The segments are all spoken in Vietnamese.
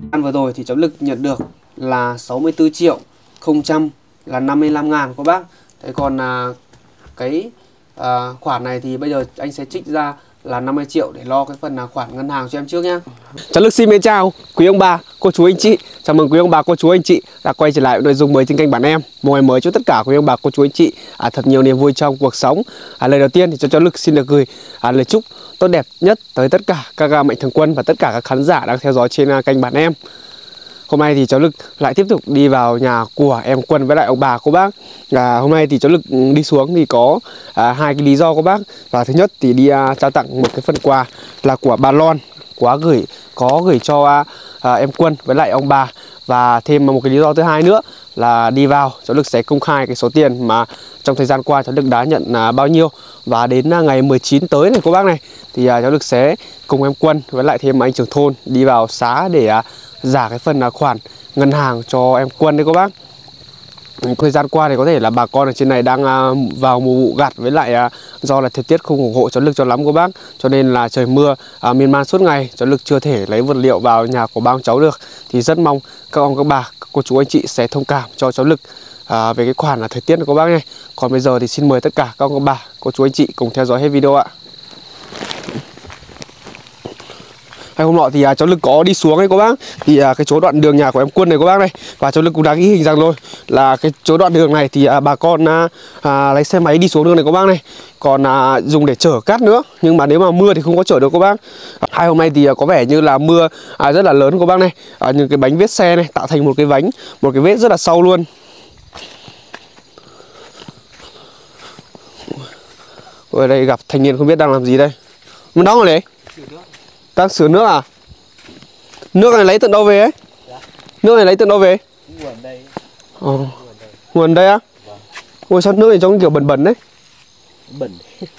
Ăn vừa rồi thì cháu Lực nhận được là 64 triệu 000 là 55 ngàn cô bác. Thế còn cái khoản này thì bây giờ anh sẽ trích ra là 50 triệu để lo cái phần khoản ngân hàng cho em trước nhá. Cháu Lực xin mến chào quý ông bà, cô chú anh chị. Chào mừng quý ông bà, cô chú anh chị đã quay trở lại với nội dung mới trên kênh Bản Em. Một ngày mới chúc tất cả quý ông bà, cô chú anh chị thật nhiều niềm vui trong cuộc sống. Lời đầu tiên thì cho cháu Lực xin được gửi lời chúc tốt đẹp nhất tới tất cả các mạnh thường quân và tất cả các khán giả đang theo dõi trên kênh Bản Em. Hôm nay thì cháu Lực lại tiếp tục đi vào nhà của em Quân với lại ông bà cô bác. Hôm nay thì cháu Lực đi xuống thì có hai cái lý do cô bác. Và thứ nhất thì đi trao tặng một cái phần quà là của bà Lon có gửi cho em Quân với lại ông bà. Và thêm một cái lý do thứ hai nữa là đi vào cháu Lực sẽ công khai cái số tiền mà trong thời gian qua cháu Lực đã nhận bao nhiêu. Và đến ngày 19 tới này cô bác này thì cháu Lực sẽ cùng em Quân với lại thêm anh trưởng thôn đi vào xá để giả cái phần khoản ngân hàng cho em Quân đấy cô bác. Thời gian qua thì có thể là bà con ở trên này đang vào mùa vụ gặt, với lại do là thời tiết không ủng hộ cháu Lực cho lắm cô bác, cho nên là trời mưa miên man suốt ngày, cháu Lực chưa thể lấy vật liệu vào nhà của ba ông cháu được. Thì rất mong các ông các bà, cô chú anh chị sẽ thông cảm cho cháu Lực về cái khoản là thời tiết này cô bác này. Còn bây giờ thì xin mời tất cả các ông các bà, cô chú anh chị cùng theo dõi hết video ạ. Hôm nọ thì cháu Lực có đi xuống ấy cô bác, thì cái chỗ đoạn đường nhà của em Quân này cô bác này, và cháu Lực cũng đã ghi hình rằng rồi là cái chỗ đoạn đường này thì bà con lấy xe máy đi xuống đường này cô bác này, còn dùng để chở cát nữa, nhưng mà nếu mà mưa thì không có chở được cô bác. Hai hôm nay thì có vẻ như là mưa rất là lớn cô bác này, những cái bánh vết xe này tạo thành một cái vết rất là sâu luôn. Ở đây gặp thanh niên không biết đang làm gì đây. Mình đóng rồi đấy. Đang sửa nước à? Nước này lấy từ đâu về ấy? Dạ. Nước này lấy từ đâu về? Nguồn đây. Nguồn đây á? Vâng. Ôi sao nước này trông kiểu bẩn bẩn đấy? Bẩn.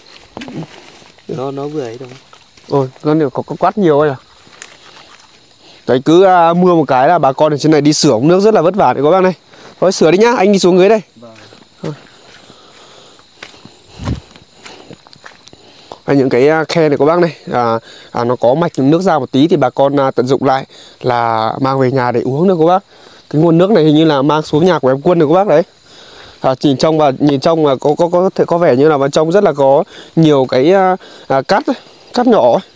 Nó vừa ấy đâu. Ôi, con này có quát nhiều ấy à? Đấy, cứ mưa một cái là bà con ở trên này đi sửa ống nước rất là vất vả đấy các bác này. Thôi sửa đi nhá, anh đi xuống dưới đây. Vâng. Những cái khe này các bác này nó có mạch nước ra một tí thì bà con tận dụng lại là mang về nhà để uống được các bác. Cái nguồn nước này hình như là mang xuống nhà của em Quân được các bác đấy. Nhìn trong là có vẻ như là bên trong rất là có nhiều cái cát nhỏ ấy.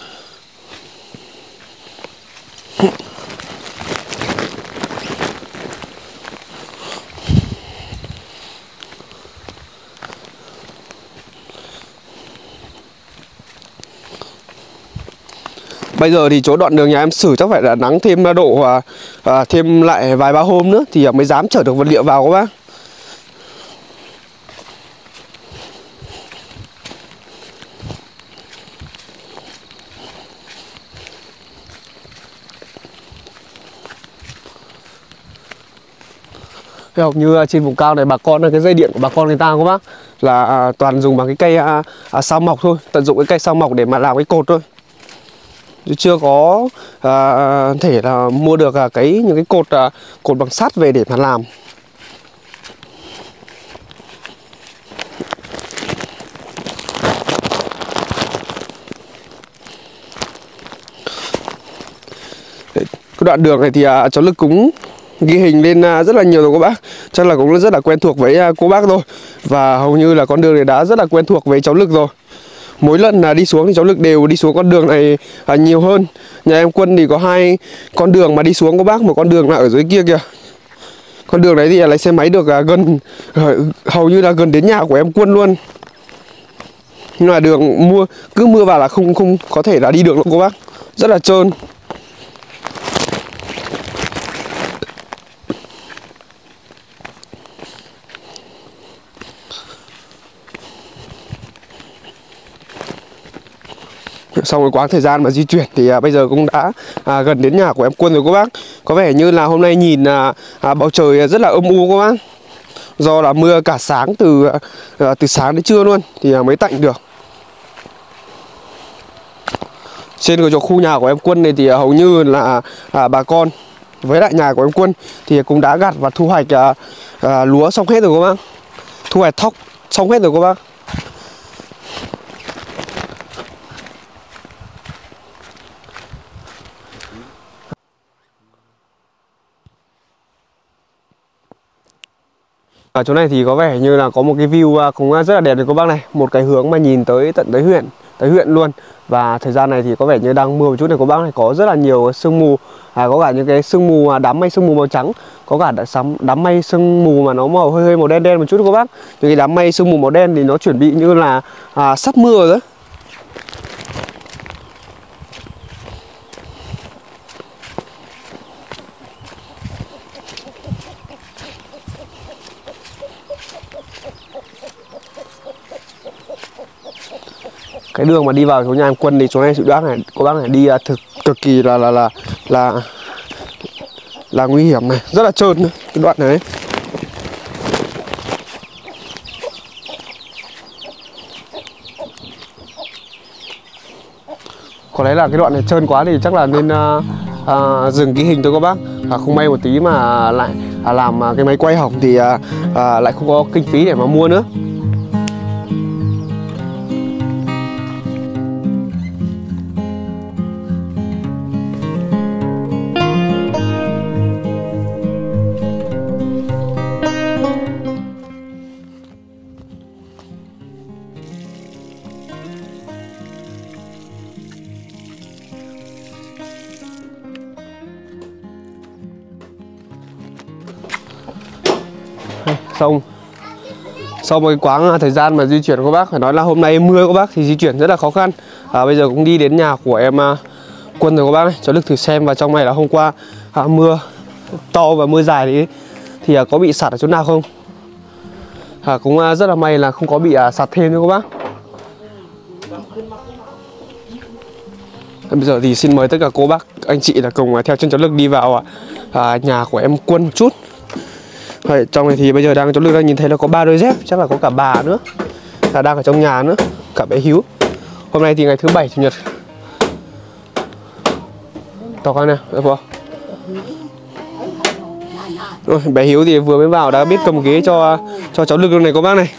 Bây giờ thì chỗ đoạn đường nhà em xử chắc phải là nắng thêm độ thêm lại vài ba hôm nữa thì mới dám chở được vật liệu vào các bác. Hầu như trên vùng cao này bà con, cái dây điện của bà con người ta các bác là toàn dùng bằng cái cây sao mọc thôi, tận dụng cái cây sao mọc để mà làm cái cột thôi. Chưa có thể là mua được những cái cột bằng sắt về để mà làm. Đấy, cái đoạn đường này thì cháu Lực cũng ghi hình lên rất là nhiều rồi các bác, chắc là cũng rất là quen thuộc với cô bác rồi, và hầu như là con đường này đã rất là quen thuộc với cháu Lực rồi. Mỗi lần là đi xuống thì cháu Lực đều đi xuống con đường này nhiều hơn. Nhà em Quân thì có hai con đường mà đi xuống các bác, một con đường là ở dưới kia kìa. Con đường đấy thì lấy xe máy được gần, hầu như là gần đến nhà của em Quân luôn. Nhưng mà đường cứ mưa vào là không có thể là đi được đâu các bác, rất là trơn. Sau một quãng thời gian mà di chuyển thì bây giờ cũng đã gần đến nhà của em Quân rồi các bác. Có vẻ như là hôm nay nhìn bầu trời rất là âm u các bác. Do là mưa cả sáng từ sáng đến trưa luôn thì mới tạnh được. Trên cái chỗ khu nhà của em Quân này thì hầu như là bà con với lại nhà của em Quân thì cũng đã gặt và thu hoạch lúa xong hết rồi các bác. Thu hoạch thóc xong hết rồi các bác. Ở chỗ này thì có vẻ như là có một cái view cũng rất là đẹp đấy các bác này. Một cái hướng mà nhìn tới tận tới huyện luôn. Và thời gian này thì có vẻ như đang mưa một chút này các bác này. Có rất là nhiều sương mù, có cả những cái sương mù, đám mây sương mù màu trắng. Có cả đám mây sương mù mà nó hơi màu đen đen một chút các bác. Những cái đám mây sương mù màu đen thì nó chuẩn bị như là sắp mưa rồi đấy. Cái đường mà đi vào chỗ nhà em Quân thì chỗ này cô bác này đi cực kỳ là nguy hiểm này, rất là trơn cái đoạn này. Có lẽ là cái đoạn này trơn quá thì chắc là nên dừng cái hình thôi các bác. Không may một tí mà lại làm cái máy quay hỏng thì lại không có kinh phí để mà mua nữa. Sau một cái quãng thời gian mà di chuyển các bác, phải nói là hôm nay mưa các bác thì di chuyển rất là khó khăn. Bây giờ cũng đi đến nhà của em Quân rồi các bác này. Cháu Lực thử xem vào trong này là hôm qua mưa to và mưa dài thì có bị sạt ở chỗ nào không. Cũng rất là may là không có bị sạt thêm nữa các bác. Bây giờ thì xin mời tất cả cô bác anh chị là cùng theo chân cháu Lực đi vào nhà của em Quân một chút. Trong này thì bây giờ cháu Lực đang nhìn thấy là có 3 đôi dép, chắc là có cả bà nữa là đang ở trong nhà nữa, cả bé Hiếu. Hôm nay thì ngày thứ Bảy Chủ nhật. To con nè, được không? Rồi, bé Hiếu thì vừa mới vào đã biết cầm ghế cho cháu Lực luôn này các bác này.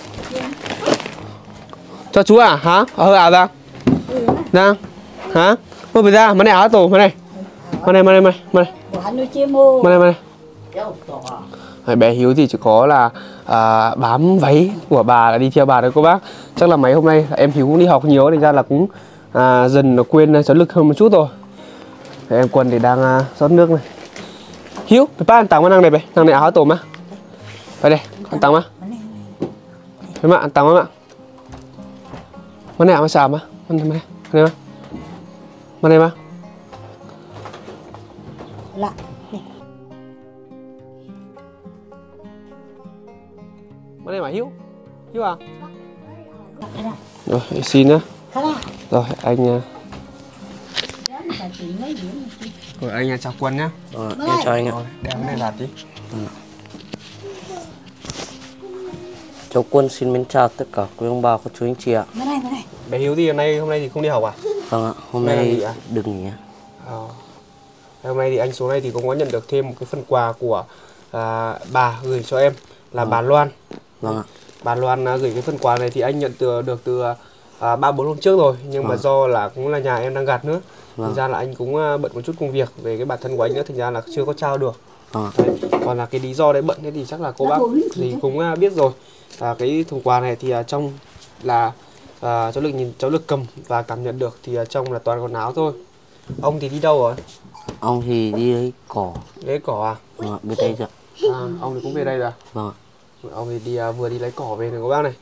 Cho chú à? Hả? Hơi ảo ra. Đang. Hả? Thôi ra, mà này áo tổ, mà này. Mà này. Mà này. Bé Hiếu thì chỉ có là bám váy của bà là đi theo bà đấy cô bác. Chắc là mấy hôm nay em Hiếu cũng đi học nhiều thì ra là cũng dần nó quên cháu Lực hơn một chút rồi. Em Quân thì đang rót nước này. Hiếu, ba ăn tặng mà năng này bé, năng này áo tổ mà. Đây đây, ăn tặng mà. Thế mà ăn tặng mà. Mà này mà xàm mà. Mà này mà. Mà này mà. Lạ. Mà này mà Hiếu à? Rồi, xin nhá. Rồi, anh rồi anh chào Quân nhá. Em chào anh ạ. Đem cái này đặt đi. Cháu Quân xin mến chào tất cả quý ông bà, cô chú anh chị ạ. Bé Hiếu thì hôm nay thì không đi học à? Vâng ạ, hôm nay được nghỉ ạ. Hôm nay thì anh xuống đây thì cũng có nhận được thêm một cái phần quà của bà gửi cho em là bà Loan. Vâng ạ. Bà Loan gửi cái phần quà này thì anh nhận được từ 3-4 hôm trước rồi, nhưng mà do là cũng là nhà em đang gặt nữa, thành ra là anh cũng bận một chút công việc về cái bản thân của anh nữa, thành ra là chưa có trao được. Đấy. Còn là cái lý do đấy bận thế thì chắc là cô bác thì cũng biết rồi. Cái thùng quà này thì trong là cháu Lực cầm và cảm nhận được thì trong là toàn quần áo thôi. Ông thì đi đâu rồi? Ông thì đi lấy cỏ. Lấy cỏ à? Vâng ạ, bên đây rồi. Ông thì cũng về đây rồi à? Vâng ạ. Ông thì vừa đi lấy cỏ về này các bác này.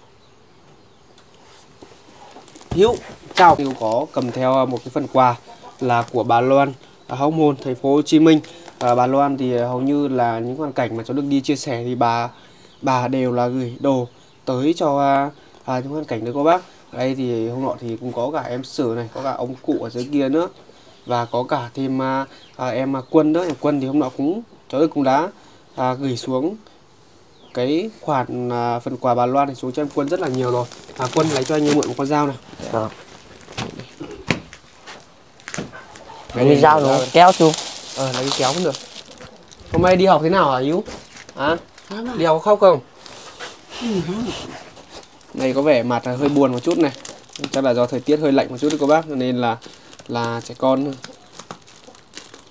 Hiếu, chào. Hiếu có cầm theo một cái phần quà là của bà Loan ở Hóc Môn, thành phố Hồ Chí Minh. Bà Loan thì hầu như là những hoàn cảnh mà cháu Đức đi chia sẻ thì bà đều là gửi đồ tới cho những hoàn cảnh đấy các bác. Ở đây thì hôm nọ thì cũng có cả em Sử này, có cả ông cụ ở dưới kia nữa, và có cả thêm em Quân nữa. Em Quân thì hôm nọ cháu Đức cũng đã gửi xuống cái khoản phần quà bà Loan này xuống cho em Quân rất là nhiều rồi. Quân lấy cho anh mượn một con dao này. Cái dao nó kéo chú. Lấy cái kéo cũng được. Hôm nay đi học thế nào hả Hiếu? Đi học khóc không? Này có vẻ mặt hơi buồn một chút này. Chắc là do thời tiết hơi lạnh một chút đấy các bác, cho nên là trẻ con.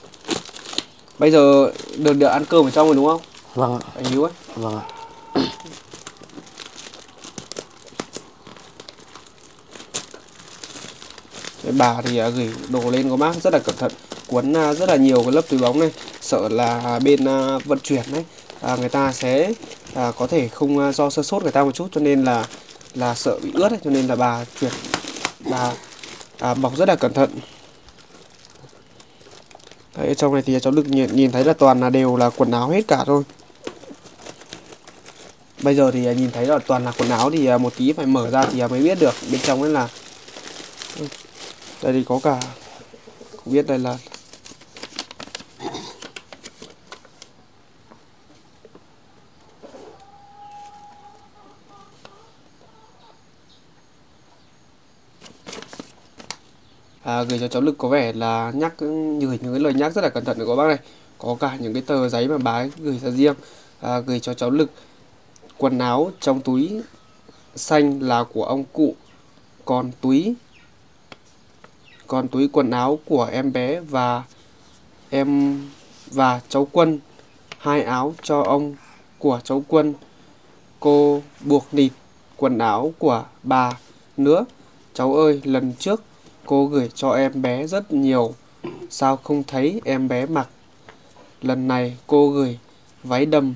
Bây giờ được ăn cơm ở trong rồi đúng không? Vâng ạ. Anh Hiếu ấy. Vâng ạ. Cái bà thì gửi đồ lên có bác rất là cẩn thận, cuốn rất là nhiều cái lớp túi bóng này, sợ là bên vận chuyển đấy người ta sẽ có thể không do sơ sót người ta một chút, cho nên là sợ bị ướt ấy, cho nên là bà chuyển bà bọc rất là cẩn thận. Đấy, ở trong này thì cháu được nhìn thấy là toàn là đều là quần áo hết cả thôi. Bây giờ thì nhìn thấy là toàn là quần áo thì một tí phải mở ra thì mới biết được bên trong ấy là đây thì có cả, không biết đây là gửi cho cháu Lực có vẻ là nhắc gửi những cái lời nhắc rất là cẩn thận của bác này. Có cả những cái tờ giấy mà bà ấy gửi ra riêng, gửi cho cháu Lực. Quần áo trong túi xanh là của ông cụ, còn túi quần áo của em bé và cháu Quân. 2 áo cho ông của cháu Quân. Cô buộc nịt quần áo của bà nữa. Cháu ơi, lần trước cô gửi cho em bé rất nhiều, sao không thấy em bé mặc? Lần này cô gửi váy đầm,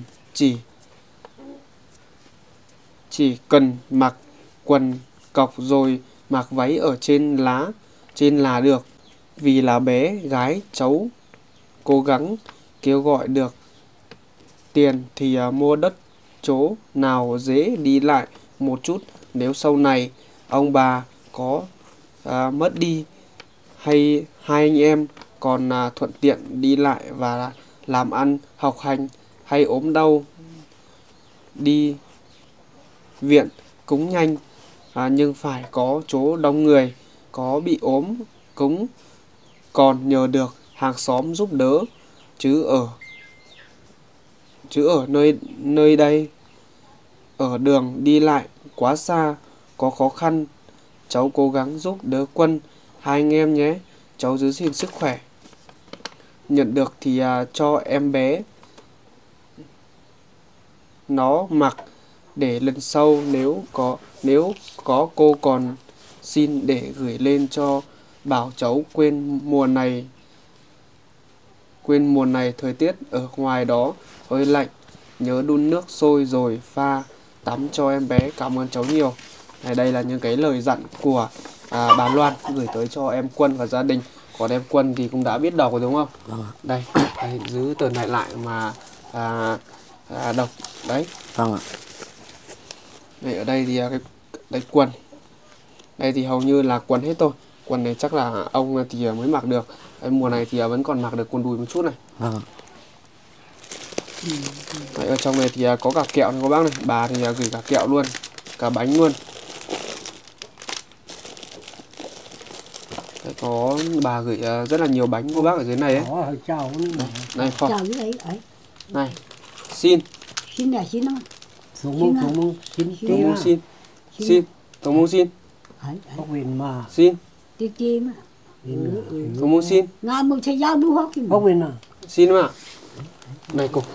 chỉ cần mặc quần cộc rồi mặc váy ở trên là được. Vì là bé gái cháu cố gắng kêu gọi được tiền thì mua đất chỗ nào dễ đi lại một chút, nếu sau này ông bà có mất đi hay hai anh em còn thuận tiện đi lại và làm ăn học hành, hay ốm đau đi viện cũng nhanh, nhưng phải có chỗ đông người, có bị ốm cũng còn nhờ được hàng xóm giúp đỡ, chứ ở nơi đây ở đường đi lại quá xa, có khó khăn. Cháu cố gắng giúp đỡ Quân, hai anh em nhé. Cháu giữ gìn sức khỏe. Nhận được thì cho em bé nó mặc, để lần sau nếu có cô còn xin để gửi lên cho, bảo cháu quên mùa này thời tiết ở ngoài đó hơi lạnh, nhớ đun nước sôi rồi pha tắm cho em bé. Cảm ơn cháu nhiều. Đây là những cái lời dặn của bà Loan gửi tới cho em Quân và gia đình. Còn em Quân thì cũng đã biết đọc rồi đúng không? Đây giữ tờ này lại mà đọc đấy. Vâng ạ. Đây, ở đây thì đây quần. Đây thì hầu như là quần hết thôi. Quần này chắc là ông thì mới mặc được. Mùa này thì vẫn còn mặc được quần đùi một chút này. Vâng. Đấy, ở trong này thì có cả kẹo này các bác này. Bà thì gửi cả kẹo luôn, cả bánh luôn. Đấy, có bà gửi rất là nhiều bánh cô bác ở dưới này ấy. Này Phong. Này, xin. Xin là xin không? Tổng mông xin. Xin. Tổng mông xin. Xin. Tiêu chi mà. Tổng mông xin. Nga một thời gian đúng không? Xin mà. Này cô.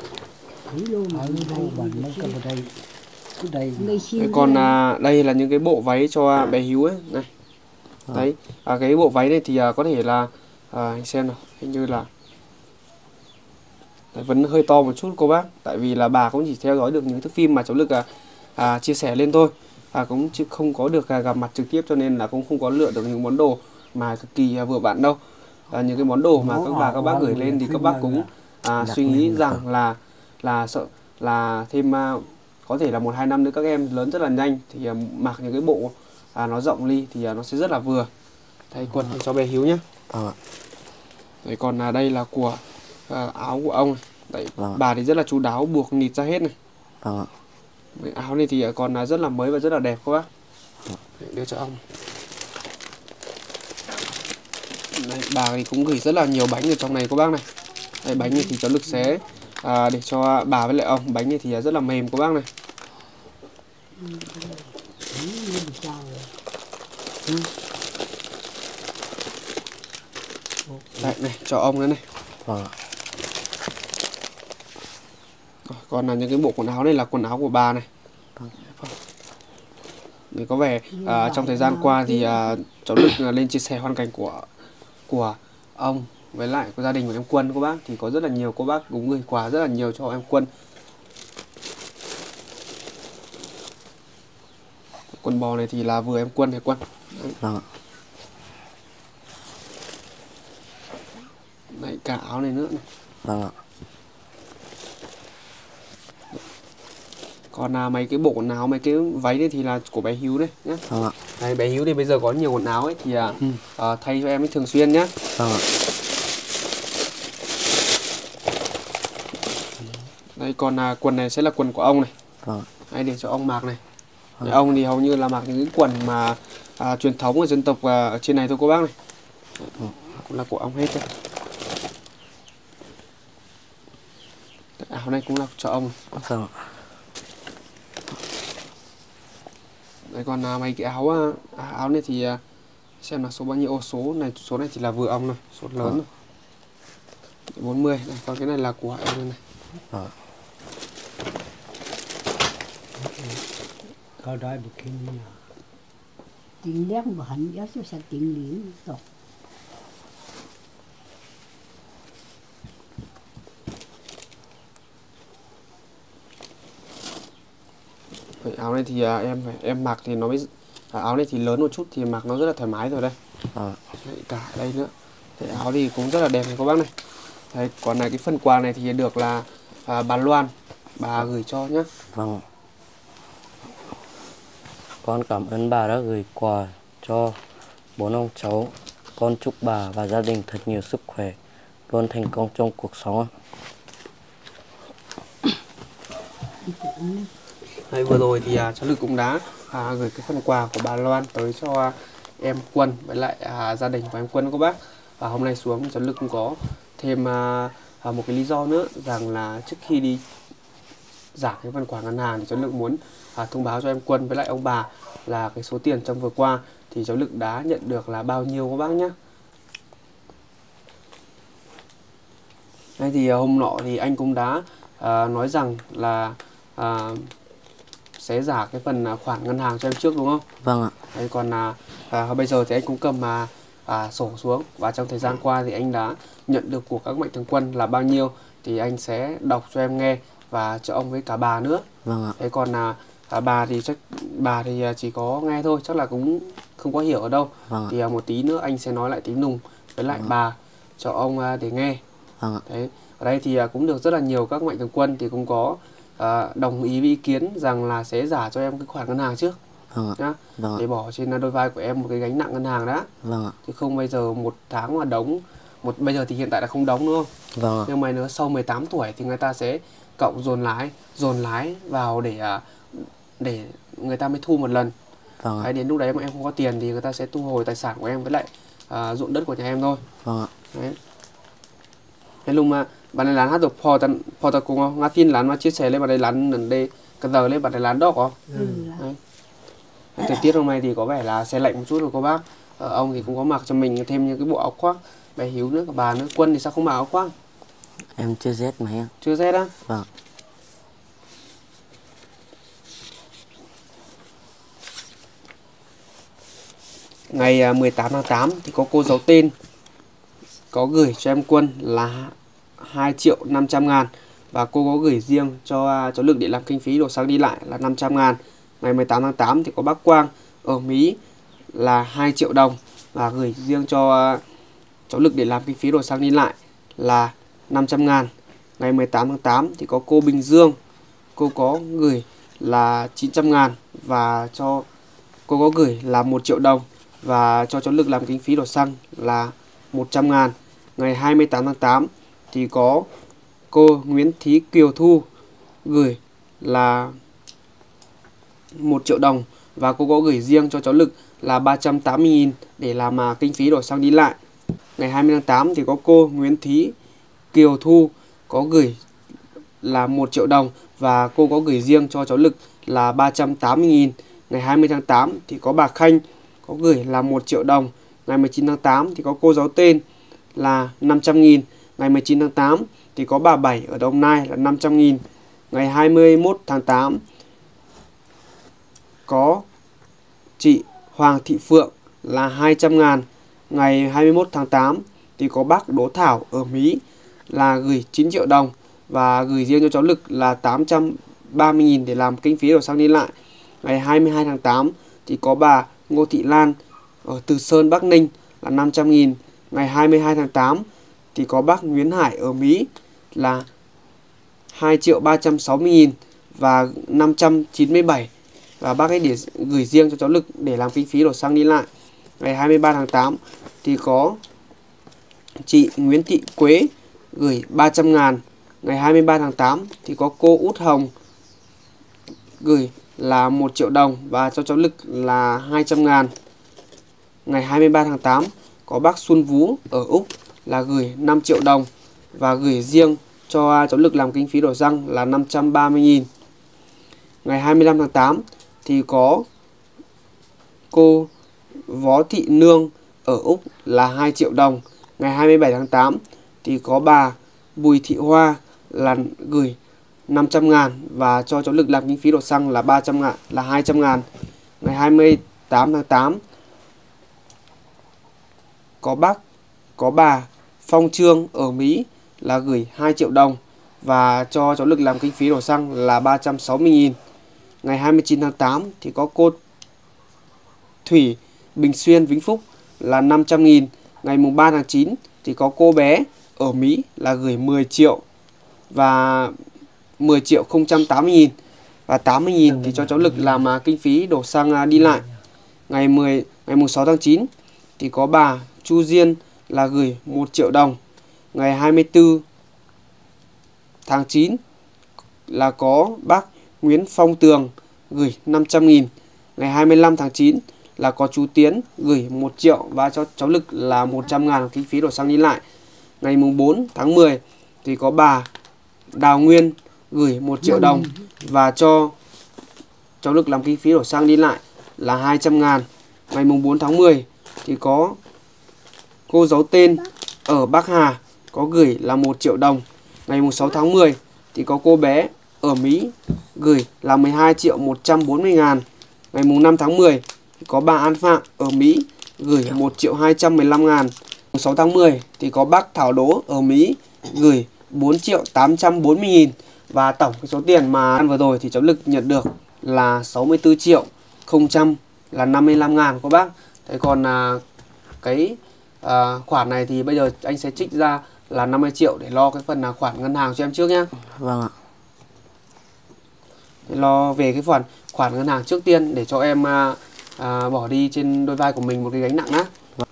Còn đây là những cái bộ váy cho bé Hiếu ấy này. Đấy, cái bộ váy này thì có thể là anh xem nào, hình như là đấy, vẫn hơi to một chút cô bác, tại vì là bà cũng chỉ theo dõi được những thước phim mà cháu Lực chia sẻ lên thôi, cũng chứ không có được gặp mặt trực tiếp, cho nên là cũng không có lựa được những món đồ mà cực kỳ vừa vặn đâu. Những cái món đồ mà các bác gửi lên thì các bác cũng suy nghĩ rằng là sợ là thêm có thể là 1-2 năm nữa các em lớn rất là nhanh thì mặc những cái bộ nó rộng ly thì nó sẽ rất là vừa. Đây quần cho bé Hiếu nhé. Đấy, còn đây là của áo của ông này. Đấy, bà thì rất là chú đáo buộc nịt ra hết này. Cái áo này thì còn rất là mới và rất là đẹp các bác. Đấy, đưa cho ông. Đây, bà thì cũng gửi rất là nhiều bánh ở trong này các bác này. Đây, bánh này thì cháu Lực sẽ để cho bà với lại ông. Bánh này thì rất là mềm các bác này. Đây này, cho ông nữa này. Còn là những cái bộ quần áo này là quần áo của bà này. Thì có vẻ trong thời gian qua thì cháu Lực lên chia sẻ hoàn cảnh của ông với lại của gia đình của em Quân cô bác, thì có rất là nhiều cô bác cũng gửi quà rất là nhiều cho em Quân. Quần bò này thì là vừa em Quân hay Quân? Vâng ạ. Đấy, cả áo này nữa này. Vâng ạ. Còn mấy cái bộ quần áo, mấy cái váy này thì là của bé Hiếu đây nhé. Vâng ạ. Đấy, bé Hiếu thì bây giờ có nhiều quần áo ấy thì thay cho em ấy thường xuyên nhé. Vâng ạ. Đây, còn quần này sẽ là quần của ông này. Vâng. Hay để cho ông mặc này. Đấy, ông thì hầu như là mặc những cái quần mà truyền thống của dân tộc ở trên này thôi cô bác này. Cũng là của ông hết đấy. Đấy, áo này cũng là cho ông. Vâng ạ. Đấy, còn mấy cái áo này thì xem là số bao nhiêu. Số này thì là vừa ông này, số lớn rồi. 40 này, còn cái này là của em này. Có đói bực kinh nha. Tiếng lét mà hắn giáo sẽ tiếng lý rồi. Áo này thì em mặc thì nó mới áo này thì lớn một chút thì mặc nó rất là thoải mái rồi đây. Đấy, cả đây nữa. Đấy, áo thì cũng rất là đẹp này các bác này. Đấy, còn này cái phần quà này thì được là bà Loan bà gửi cho nhá. Vâng. Con cảm ơn bà đã gửi quà cho 4 ông cháu. Con chúc bà và gia đình thật nhiều sức khỏe, luôn thành công trong cuộc sống. Đấy, vừa rồi thì cháu Lực cũng đã gửi cái phần quà của bà Loan tới cho em Quân với lại gia đình của em Quân các bác. Và hôm nay xuống cháu Lực cũng có thêm một cái lý do nữa, rằng là trước khi đi giảm cái phần quà ngân hàng thì cháu Lực muốn thông báo cho em Quân với lại ông bà là cái số tiền trong vừa qua thì cháu Lực đã nhận được là bao nhiêu các bác nhé. Đây thì hôm nọ thì anh cũng đã nói rằng là sẽ giả cái phần khoản ngân hàng cho em trước đúng không? Vâng ạ. Đấy, còn bây giờ thì anh cũng cầm sổ xuống, và trong thời gian qua thì anh đã nhận được của các mạnh thường quân là bao nhiêu thì anh sẽ đọc cho em nghe và cho ông với cả bà nữa. Vâng ạ. Thế còn bà thì chỉ có nghe thôi, chắc là cũng không có hiểu ở đâu. Vâng ạ. Thì một tí nữa anh sẽ nói lại tiếng Nùng với lại bà cho ông để nghe. Vâng ạ. Đấy, ở đây thì cũng được rất là nhiều các mạnh thường quân thì cũng có đồng ý với ý kiến rằng là sẽ giả cho em cái khoản ngân hàng trước. Vâng ạ. Nhá. Vâng ạ. Để bỏ trên đôi vai của em một cái gánh nặng ngân hàng đã. Vâng ạ. Chứ không bây giờ một tháng mà đóng bây giờ thì hiện tại là không đóng đúng không? Vâng ạ. Nhưng mà nữa sau 18 tuổi thì người ta sẽ cộng dồn lái vào để người ta mới thu một lần. Vâng ạ. Đấy, đến lúc đấy mà em không có tiền thì người ta sẽ thu hồi tài sản của em với lại ruộng đất của nhà em thôi. Vâng ạ. Đấy. Thế lúc mà bạn này lán hát được phò ta cùng không? Ngã phim lán mà chia sẻ lên bạn này lán đây cái giờ lên bạn này lán đỏ không? Đấy. Thời tiết hôm nay thì có vẻ là se lạnh một chút rồi cô bác. Ông thì cũng có mặc cho mình thêm những cái bộ áo khoác. Bé Hiếu nữa, cả bà nữa. Quân thì sao không mặc áo khoác? Em chưa rét mà em. Chưa rét á? Vâng. Ngày 18 tháng 8 thì có cô giấu tên có gửi cho em Quân là 2.500.000 và cô có gửi riêng cho cháu Lực để làm kinh phí đồ xăng đi lại là 500.000. Ngày 18 tháng 8 thì có bác Quang ở Mỹ là 2 triệu đồng và gửi riêng cho cháu Lực để làm kinh phí đồ xăng đi lại là 500.000. Ngày 18 tháng 8 thì có cô Bình Dương, cô có gửi là 900.000 và cho cô có gửi là 1 triệu đồng và cho cháu Lực làm kinh phí đồ xăng là 100.000. Ngày 28 tháng 8 thì có cô Nguyễn Thí Kiều Thu gửi là 1 triệu đồng và cô có gửi riêng cho cháu Lực là 380.000 để làm kinh phí đổ xăng đi lại. Ngày 20 tháng 8 thì có cô Nguyễn Thí Kiều Thu có gửi là 1 triệu đồng và cô có gửi riêng cho cháu Lực là 380.000. Ngày 20 tháng 8 thì có bà Khanh có gửi là 1 triệu đồng. Ngày 19 tháng 8 thì có cô giấu tên là 500.000. Ngày 19 tháng 8 thì có bà Bảy ở Đồng Nai là 500.000. Ngày 21 tháng 8 có chị Hoàng Thị Phượng là 200 ngàn. Ngày 21 tháng 8 thì có bác Đỗ Thảo ở Mỹ là gửi 9 triệu đồng và gửi riêng cho cháu Lực là 830.000 để làm kinh phí đổ xăng đi lại. Ngày 22 tháng 8 thì có bà Ngô Thị Lan ở Từ Sơn, Bắc Ninh là 500.000. Ngày 22 tháng 8 thì có bác Nguyễn Hải ở Mỹ là 2.360.000 và 597 và bác ấy để gửi riêng cho cháu Lực để làm kinh phí đổ xăng đi lại. Ngày 23 tháng 8 thì có chị Nguyễn Thị Quế gửi 300 ngàn. Ngày 23 tháng 8 thì có cô Út Hồng gửi là 1 triệu đồng và cho cháu Lực là 200 ngàn. Ngày 23 tháng 8 có bác Xuân Vũ ở Úc là gửi 5 triệu đồng và gửi riêng cho cháu Lực làm kinh phí đổ xăng là 530.000. Ngày 25 tháng 8 thì có cô Võ Thị Nương ở Úc là 2 triệu đồng. Ngày 27 tháng 8 thì có bà Bùi Thị Hoa là gửi 500 ngàn và cho cháu Lực làm kinh phí đổ xăng là 300 ngàn, là 200 ngàn. Ngày 28 tháng 8 có bà Phong Trương ở Mỹ là gửi 2 triệu đồng và cho cháu Lực làm kinh phí đổ xăng là 360.000. Ngày 29 tháng 8 thì có cô Thủy Bình Xuyên, Vĩnh Phúc là 500.000. Ngày mùng 3 tháng 9 thì có cô bé ở Mỹ là gửi 10 triệu và 10.080.000 và 80.000 thì cho cháu Lực làm kinh phí đổ xăng đi lại. Ngày mùng 6 tháng 9 thì có bà Chu Diên là gửi 1 triệu đồng. Ngày 24 tháng 9 là có bác Nguyễn Phong Tường gửi 500.000. Ngày 25 tháng 9 là có chú Tiến gửi 1 triệu và cho cháu Lực là 100 ngàn kinh phí đổ xăng đi lại. Ngày mùng 4 tháng 10 thì có bà Đào Nguyên gửi 1 triệu đồng và cho cháu Lực làm kinh phí đổ xăng đi lại là 200 ngàn. Ngày mùng 4 tháng 10 thì có cô giấu tên ở Bắc Hà có gửi là 1 triệu đồng. Ngày mùng 6 tháng 10 thì có cô bé ở Mỹ gửi là 12.140.000. Ngày mùng 5 tháng 10 thì có bà An Phạm ở Mỹ gửi 1.215.000. Mùng 6 tháng 10 thì có bác Thảo Đỗ ở Mỹ gửi 4.840.000 và tổng cái số tiền mà vừa rồi thì cháu Lực nhận được là 64.055 ngàn các bác. Thế còn cái khoản này thì bây giờ anh sẽ trích ra là 50 triệu để lo cái phần khoản ngân hàng cho em trước nhé. Vâng ạ. Để lo về cái khoản ngân hàng trước tiên để cho em bỏ đi trên đôi vai của mình một cái gánh nặng á.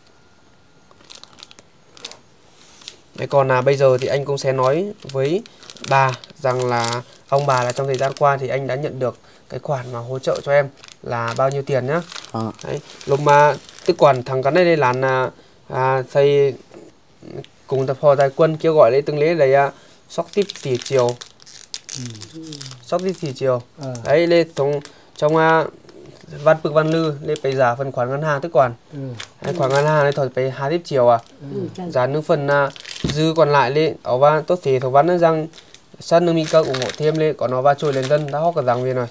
Đấy, còn bây giờ thì anh cũng sẽ nói với bà rằng là ông bà là trong thời gian qua thì anh đã nhận được cái khoản mà hỗ trợ cho em là bao nhiêu tiền nhá. Đấy, lúc mà tức còn thằng cái này đây là thầy cùng tập phò tài quân kêu gọi lấy từng lễ đấy sóc tiếp tỷ chiều. Sóc tiếp tỷ chiều. Đấy lên trong văn bực văn lư lên phải giả phần khoản ngân hàng tức còn khoản ngân hàng này thôi phải 2 tiếp chiều giá những phần dư còn lại lên ở va tốt thì thầu văn rằng sân nước mi cơ ủng hộ thêm lên còn nó va trôi lên dân đã hóc cả rằng viên rồi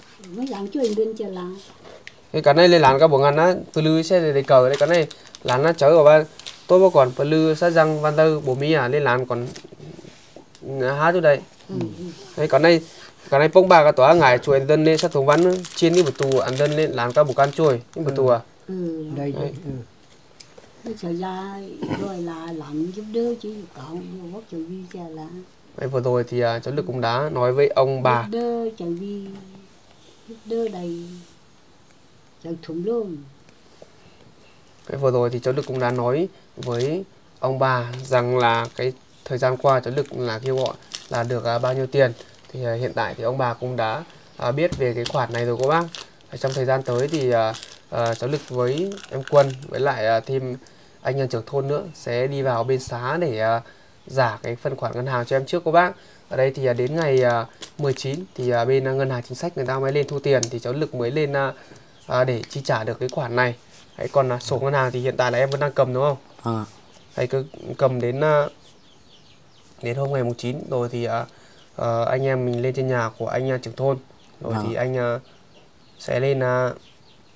cái này lên lán các bộ ngăn á từ lư sẽ để cờ đấy cái này lán nó chớ ở va tôi bao còn phần lư sát răng văn tư bố mi lên lán còn hát chỗ đây đấy cái này phong bà cả tòa ngài chuối dân lên sát thùng văn trên cái bột tù ăn dân lên làm các bộ can chuối cái bột tù đây trở ra rồi là làm giúp đỡ chứ còn vô chẳng vi xe là vậy vừa rồi thì cháu Lực cũng đã nói với ông bà giúp đỡ chẳng vi giúp đỡ đầy chẳng thùng luôn. Cái vừa rồi thì cháu Lực cũng đã nói với ông bà rằng là cái thời gian qua cháu Lực là kêu gọi là được bao nhiêu tiền thì hiện tại thì ông bà cũng đã biết về cái khoản này rồi các bác. Trong thời gian tới thì cháu Lực với em Quân với lại thêm anh nhân trưởng thôn nữa sẽ đi vào bên xá để giả cái phần khoản ngân hàng cho em trước các bác. Ở đây thì đến ngày 19 thì bên ngân hàng chính sách người ta mới lên thu tiền thì cháu Lực mới lên để chi trả được cái khoản này. Đấy, còn sổ ngân hàng thì hiện tại là em vẫn đang cầm đúng không? Đấy, cứ cầm đến hôm ngày 9 rồi thì anh em mình lên trên nhà của anh trưởng thôn rồi thì anh sẽ lên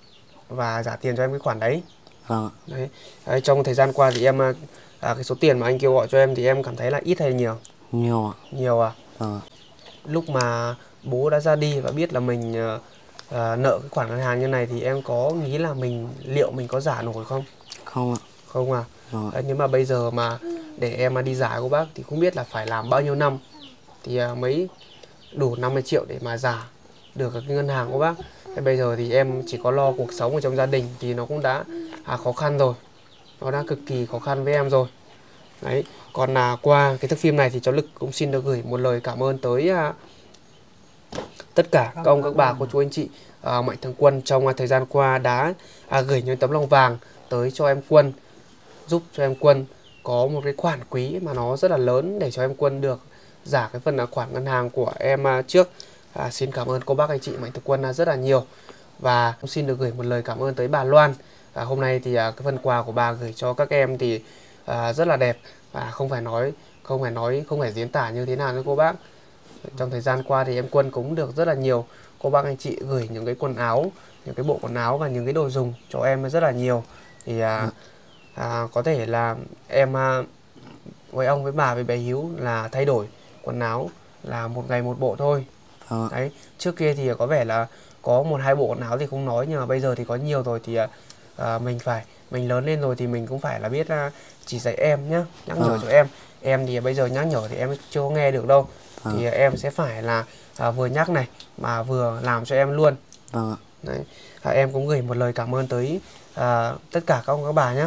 và trả tiền cho em cái khoản đấy. Vâng ạ. Đấy, trong thời gian qua thì em cái số tiền mà anh kêu gọi cho em thì em cảm thấy là ít hay nhiều? Nhiều ạ. Nhiều à? Vâng ạ. Lúc mà bố đã ra đi và biết là mình nợ cái khoản ngân hàng như này thì em có nghĩ là liệu mình có trả nổi không? Không ạ. Không à? Vâng ạ. Đấy, nhưng mà bây giờ mà để em mà đi trả của bác thì không biết là phải làm bao nhiêu năm thì mới đủ 50 triệu để mà trả được cái ngân hàng của bác. Thế bây giờ thì em chỉ có lo cuộc sống ở trong gia đình thì nó cũng đã khó khăn rồi. Nó đã cực kỳ khó khăn với em rồi. Đấy, còn qua cái thước phim này thì cháu Lực cũng xin được gửi một lời cảm ơn tới tất cả các ông, các bà, cô chú, anh chị Mạnh Thường Quân trong thời gian qua đã gửi những tấm lòng vàng tới cho em Quân, giúp cho em Quân có một cái khoản quý mà nó rất là lớn để cho em Quân được trả cái phần khoản ngân hàng của em trước. Xin cảm ơn cô bác anh chị Mạnh Thường Quân rất là nhiều. Và cũng xin được gửi một lời cảm ơn tới bà Loan. Hôm nay thì cái phần quà của bà gửi cho các em thì rất là đẹp và không phải diễn tả như thế nào nữa cô bác. Trong thời gian qua thì em Quân cũng được rất là nhiều cô bác anh chị gửi những cái quần áo, những cái bộ quần áo và những cái đồ dùng cho em rất là nhiều. Thì có thể là em với ông, với bà, với bé Hiếu là thay đổi quần áo là một ngày một bộ thôi. Đấy, trước kia thì có vẻ là có 1-2 bộ quần áo thì không nói, nhưng mà bây giờ thì có nhiều rồi thì mình lớn lên rồi thì mình cũng phải là biết chỉ dạy em nhá, nhắc nhở cho em. Em thì bây giờ nhắc nhở thì em chưa nghe được đâu. Thì em sẽ phải là vừa nhắc này mà vừa làm cho em luôn. Đấy, em cũng gửi một lời cảm ơn tới tất cả các ông các bà nhé.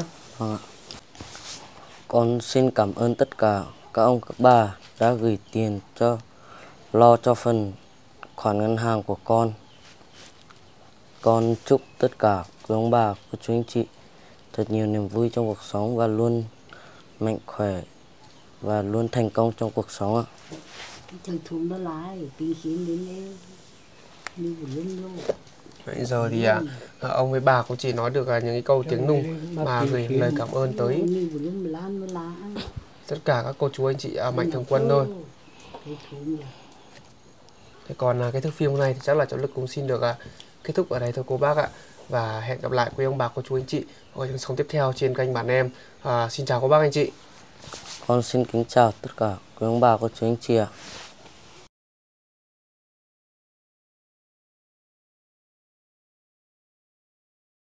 Con xin cảm ơn tất cả các ông các bà đã gửi tiền cho lo cho phần khoản ngân hàng của con. Con chúc tất cả quý ông bà, cô chú anh chị thật nhiều niềm vui trong cuộc sống và luôn mạnh khỏe và luôn thành công trong cuộc sống ạ. Bây giờ thì ông với bà cũng chỉ nói được những cái câu tiếng Nùng mà gửi lời cảm ơn tới tất cả các cô chú anh chị Mạnh Thường Quân thôi. Thế còn cái thước phim hôm nay thì chắc là cháu Lực cũng xin được kết thúc ở đây thôi cô bác ạ. Và hẹn gặp lại quý ông bà, cô chú anh chị ở những số tiếp theo trên kênh Bản Em. Xin chào cô bác anh chị. Con xin kính chào tất cả quý ông bà, cô chú anh chị ạ.